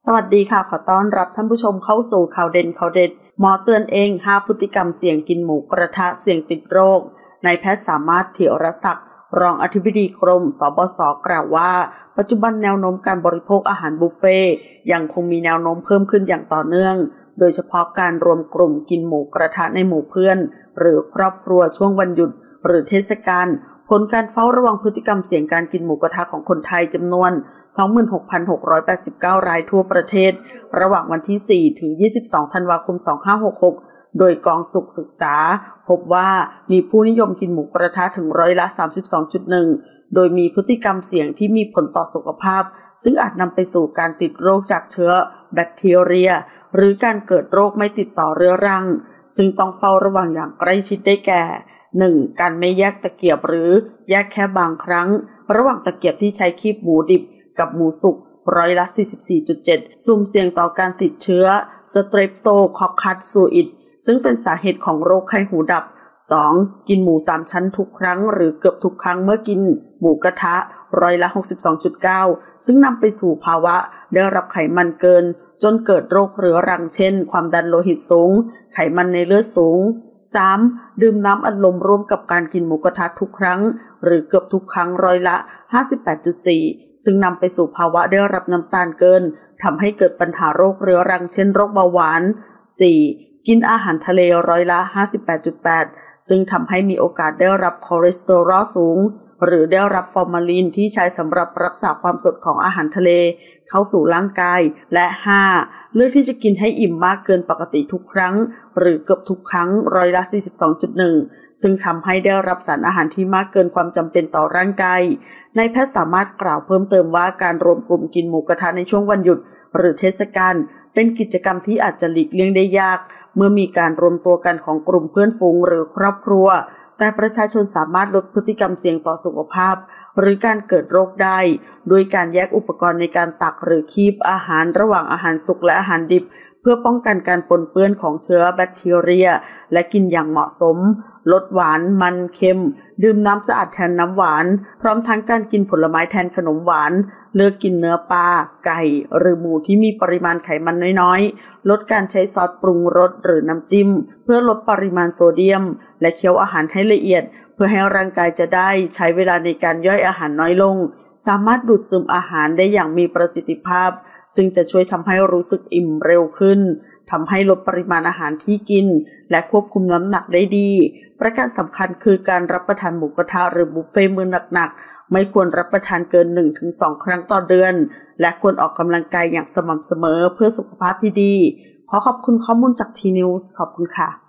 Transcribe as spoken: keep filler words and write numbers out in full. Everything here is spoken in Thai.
สวัสดีค่ะขอต้อนรับท่านผู้ชมเข้าสู่ข่าวเด่นข่าวเด็ดหมอเตือนเองห้าพฤติกรรมเสี่ยงกินหมูกระทะเสี่ยงติดโรคนายแพทย์สามารถเถียรศักดิ์รองอธิบดีกรมสบศกล่าวว่าปัจจุบันแนวโน้มการบริโภคอาหารบุฟเฟ่ต์ยังคงมีแนวโน้มเพิ่มขึ้นอย่างต่อเนื่องโดยเฉพาะการรวมกลุ่มกินหมูกระทะในหมู่เพื่อนหรือครอบครัวช่วงวันหยุดหรือเทศกาลผลการเฝ้าระวังพฤติกรรมเสี่ยงการกินหมูกระทะของคนไทยจำนวน สองหมื่นหกพันหกร้อยแปดสิบเก้า รายทั่วประเทศระหว่างวันที่ สี่ ถึง ยี่สิบสอง ธันวาคม สองพันห้าร้อยหกสิบหก โดยกองสุขศึกษาพบว่ามีผู้นิยมกินหมูกระทะถึงร้อยละ สามสิบสองจุดหนึ่ง โดยมีพฤติกรรมเสี่ยงที่มีผลต่อสุขภาพซึ่งอาจนำไปสู่การติดโรคจากเชื้อแบคทีเรียหรือการเกิดโรคไม่ติดต่อเรื้อรังซึ่งต้องเฝ้าระวังอย่างใกล้ชิดได้แก่ หนึ่ง การไม่แยกตะเกียบหรือแยกแค่บางครั้งระหว่างตะเกียบที่ใช้คีบหมูดิบกับหมูสุกร้อยละ สี่สิบสี่จุดเจ็ด สุ่มเสี่ยงต่อการติดเชื้อ Streptococcus ซึ่งเป็นสาเหตุของโรคไข้หูดับ สอง กินหมูสามชั้นทุกครั้งหรือเกือบทุกครั้งเมื่อกินหมูกระทะร้อยละ หกสิบสองจุดเก้า ซึ่งนำไปสู่ภาวะได้รับไขมันเกินจนเกิดโรคเรื้อรังเช่นความดันโลหิตสูงไขมันในเลือดสูง สาม ดื่มน้ำอัดลมร่วมกับการกินหมูกระทะทุกครั้งหรือเกือบทุกครั้งร้อยละ ห้าสิบแปดจุดสี่ ซึ่งนำไปสู่ภาวะได้รับน้ำตาลเกินทำให้เกิดปัญหาโรคเรื้อรังเช่นโรคเบาหวาน สี่ กินอาหารทะเลร้อยละ ห้าสิบแปดจุดแปด ซึ่งทำให้มีโอกาสได้รับคอเลสเตอรอลสูงหรือได้รับฟอร์มาลีนที่ใช้สำหรับรักษาความสดของอาหารทะเลเข้าสู่ร่างกายและ ห้า เลือกที่จะกินให้อิ่มมากเกินปกติทุกครั้งหรือเกือบทุกครั้งร้อยละ สี่สิบสองจุดหนึ่ง ซึ่งทำให้ได้รับสารอาหารที่มากเกินความจำเป็นต่อร่างกายนายแพทย์สามารถกล่าวเพิ่มเติมว่าการรวมกลุ่มกินหมูกระทะในช่วงวันหยุดหรือเทศกาลเป็นกิจกรรมที่อาจจะหลีกเลี่ยงได้ยากเมื่อมีการรวมตัวกันของกลุ่มเพื่อนฝูงหรือครอบครัวแต่ประชาชนสามารถลดพฤติกรรมเสี่ยงต่อสุขภาพหรือการเกิดโรคได้ด้วยการแยกอุปกรณ์ในการตักหรือคีบอาหารระหว่างอาหารสุกและอาหารดิบเพื่อป้องกันการปนเปื้อนของเชื้อแบคทีเรียและกินอย่างเหมาะสมลดหวานมันเค็มดื่มน้ำสะอาดแทนน้ำหวานพร้อมทั้งการกินผลไม้แทนขนมหวานเลือกกินเนื้อปลาไก่หรือหมูที่มีปริมาณไขมันน้อยๆลดการใช้ซอสปรุงรสหรือน้ำจิ้มเพื่อลดปริมาณโซเดียมและเคี้ยวอาหารให้ละเอียดเพื่อให้ร่างกายจะได้ใช้เวลาในการย่อยอาหารน้อยลงสามารถดูดซึมอาหารได้อย่างมีประสิทธิภาพซึ่งจะช่วยทำให้รู้สึกอิ่มเร็วขึ้นทำให้ลดปริมาณอาหารที่กินและควบคุมน้ำหนักได้ดีประการสำคัญคือการรับประทานหมูกระทะหรือบุฟเฟ่ต์มื้อหนักๆไม่ควรรับประทานเกิน หนึ่งถึงสอง ครั้งต่อเดือนและควรออกกำลังกายอย่างสม่ำเสมอเพื่อสุขภาพที่ดีขอขอบคุณข้อมูลจาก ที นิวส์ ขอบคุณค่ะ